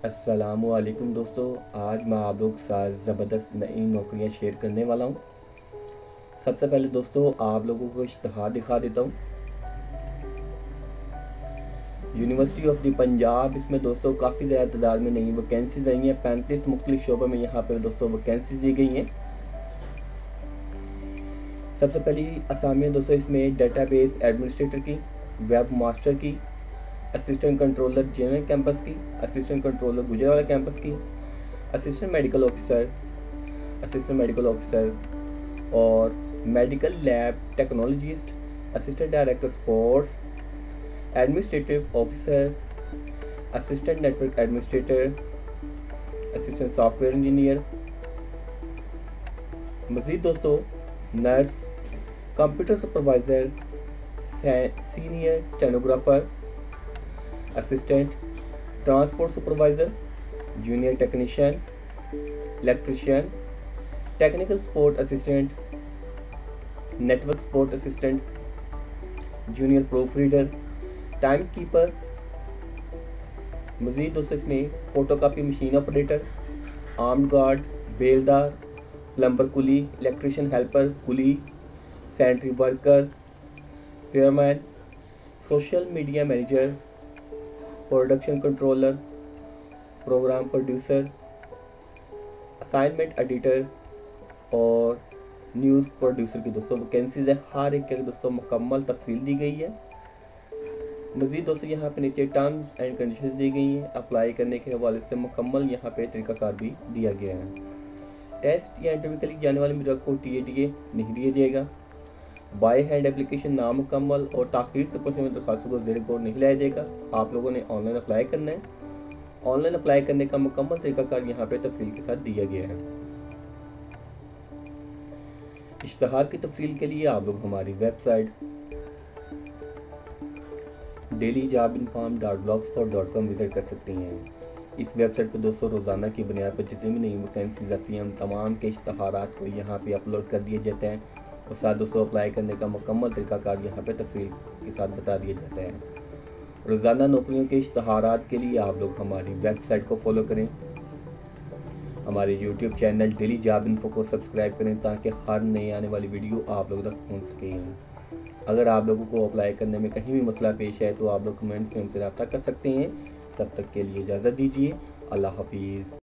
अस्सलामुअलैकुम दोस्तों, आज मैं आप लोग के साथ ज़बरदस्त नई नौकरियां शेयर करने वाला हूं। सबसे पहले दोस्तों आप लोगों को इश्तहार दिखा देता हूं। यूनिवर्सिटी ऑफ द पंजाब, इसमें दोस्तों काफ़ी ज़्यादा तादाद में नई वैकेंसीज आई हैं। 35 मुख्तलिफ शोबों में यहाँ पर दोस्तों वैकेंसीज दी गई हैं। सबसे पहली असामियाँ दोस्तों इसमें डेटाबेस एडमिनिस्ट्रेटर की, वेब मास्टर की, असिस्टेंट कंट्रोलर जनरल कैंपस की, असिस्टेंट कंट्रोलर गुजरावाला कैंपस की, असिस्टेंट मेडिकल ऑफिसर और medical lab technologist, assistant director sports, administrative officer, assistant network administrator, assistant software engineer. मज़ीद दोस्तों nurse, computer supervisor, senior stenographer, assistant transport supervisor, junior technician, electrician, technical support assistant, network support assistant, junior proof reader, time keeper. मज़ीद दोस्तों इसमें photocopy machine operator, armed guard, बेलदार, plumber कुली, electrician helper कुली, sanitary worker, फेयरमैन, social media manager, production controller, program producer, assignment editor और news producer की दोस्तों वैकेंसीज है। हर एक के दोस्तों मुकम्मल तफसील दी गई है। मज़ीद दोस्तों यहाँ पे नीचे टर्म्स एंड कंडीशंस दी गई हैं। अप्लाई करने के हवाले से मुकम्मल यहाँ पे तरीक़ाकार भी दिया गया है। टेस्ट या इंटरव्यू के लिए जाने वाले मेरे को TADA नहीं दिया जाएगा। बाय हैंड एप्लीकेशन नामुकम्मल और ताख़ीर से पहुँचने में दरखास्तों को ज़ेर गौर नहीं लाया जाएगा। आप लोगों ने ऑनलाइन अप्लाई करना है। ऑनलाइन अप्लाई करने का मुकम्मल तरीक़ाकार यहाँ पे तफसील के साथ दिया गया है। इश्तहार की तफसील के लिए आप लोग हमारी वेबसाइट dailyjobinform.blogspot.com विज़िट कर सकती हैं। इस वेबसाइट पर दोस्तों रोज़ाना की बुनियाद पर जितनी भी नई वैकेंसीज आती हैं, हम तमाम के इश्तहारात को यहाँ पे अपलोड कर दिए जाते हैं और साथ दोस्तों अप्लाई करने का मुकम्मल तरीक़ाकार यहाँ पे तफसील के साथ बता दिया जाता है। रोज़ाना नौकरियों के इश्तहारात के लिए आप लोग हमारी वेबसाइट को फॉलो करें, हमारे YouTube channel daily job info को सब्सक्राइब करें ताकि हर नई आने वाली वीडियो आप लोगों तक पहुँच सकें। अगर आप लोगों को अप्लाई करने में कहीं भी मसला पेश है तो आप लोग कमेंट्स में हमसे रब्ता कर सकते हैं। तब तक के लिए इजाज़त दीजिए। अल्लाह हाफिज़।